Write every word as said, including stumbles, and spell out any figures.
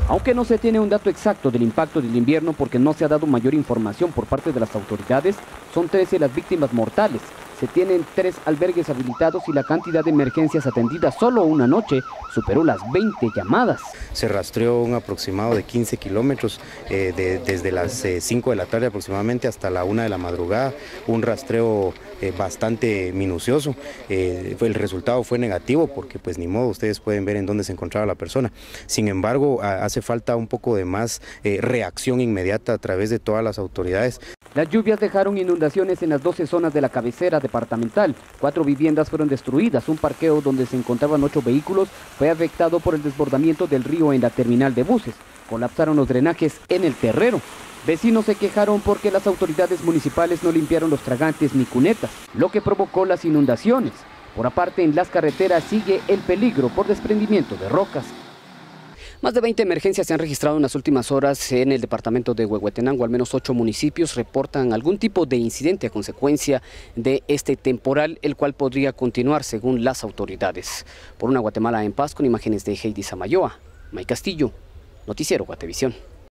Aunque no se tiene un dato exacto del impacto del invierno porque no se ha dado mayor información por parte de las autoridades, son trece las víctimas mortales. Se tienen tres albergues habilitados y la cantidad de emergencias atendidas solo una noche superó las veinte llamadas. Se rastreó un aproximado de quince kilómetros eh, de, desde las eh, cinco de la tarde aproximadamente hasta la una de la madrugada, un rastreo eh, bastante minucioso. Eh, el resultado fue negativo porque pues ni modo, ustedes pueden ver en dónde se encontraba la persona. Sin embargo, a, hace falta un poco de más eh, reacción inmediata a través de todas las autoridades. Las lluvias dejaron inundaciones en las doce zonas de la cabecera departamental. Cuatro viviendas fueron destruidas. Un parqueo donde se encontraban ocho vehículos fue afectado por el desbordamiento del río en la terminal de buses. Colapsaron los drenajes en el terrero. Vecinos se quejaron porque las autoridades municipales no limpiaron los tragantes ni cunetas, lo que provocó las inundaciones. Por aparte, en las carreteras sigue el peligro por desprendimiento de rocas. Más de veinte emergencias se han registrado en las últimas horas en el departamento de Huehuetenango. Al menos ocho municipios reportan algún tipo de incidente a consecuencia de este temporal, el cual podría continuar según las autoridades. Por una Guatemala en paz, con imágenes de Heidi Samayoa, May Castillo, Noticiero Guatevisión.